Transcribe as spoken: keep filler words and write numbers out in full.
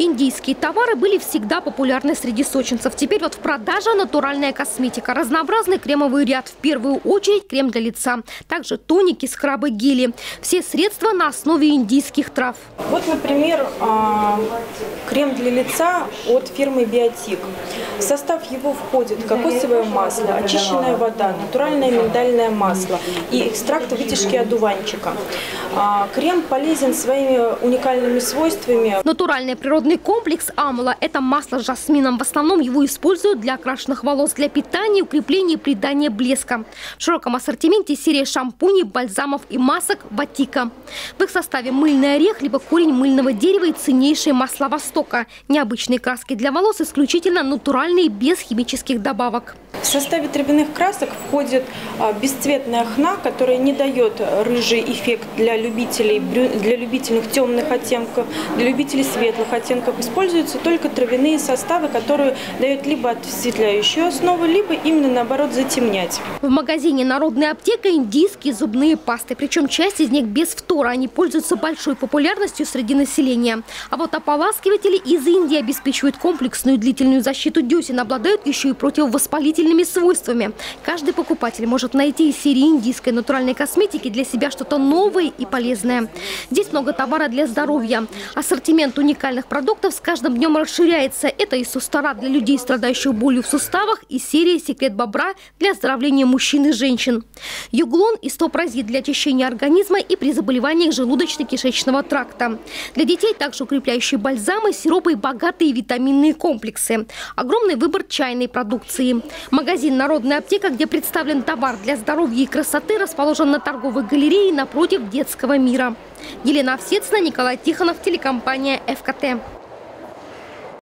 Индийские товары были всегда популярны среди сочинцев. Теперь вот в продаже натуральная косметика. Разнообразный кремовый ряд. В первую очередь крем для лица. Также тоники, скрабы, гели. Все средства на основе индийских трав. Вот, например, крем для лица от фирмы Биотик. В состав его входит кокосовое масло, очищенная вода, натуральное миндальное масло и экстракт вытяжки одуванчика. Крем полезен своими уникальными свойствами. Натуральный природный комплекс Амла – это масло с жасмином. В основном его используют для окрашенных волос, для питания, укрепления и придания блеска. В широком ассортименте серия шампуней, бальзамов и масок Ватика. В их составе мыльный орех, либо корень мыльного дерева и ценнейшие масла Востока. Необычные краски для волос исключительно натуральные, без химических добавок. В составе травяных красок входит бесцветная хна, которая не дает рыжий эффект для любителей, для любительных темных оттенков, для любителей светлых оттенков. Используются только травяные составы, которые дают либо осветляющую основу, либо именно наоборот затемнять. В магазине «Народная аптека» индийские зубные пасты. Причем часть из них без фтора. Они пользуются большой популярностью среди населения. А вот ополаскиватели из Индии обеспечивают комплексную длительную защиту десен, обладают еще и противовоспалительными свойствами. Каждый покупатель может найти из серии индийской натуральной косметики для себя что-то новое и полезное. Здесь много товара для здоровья. Ассортимент уникальных продуктов с каждым днем расширяется. Это и Сустара для людей, страдающих болью в суставах, и серия «Секрет бобра» для оздоровления мужчин и женщин. Юглон и Стопразит для очищения организма и при заболеваниях желудочно-кишечного тракта. Для детей также укрепляющие бальзамы, сиропы и богатые витаминные комплексы. Огромный выбор чайной продукции. Магазин «Народная аптека», где представлен товар для здоровья и красоты, расположен на торговой галерее напротив детского мира. Елена Овсецина, Николай Тихонов, телекомпания ФКТ.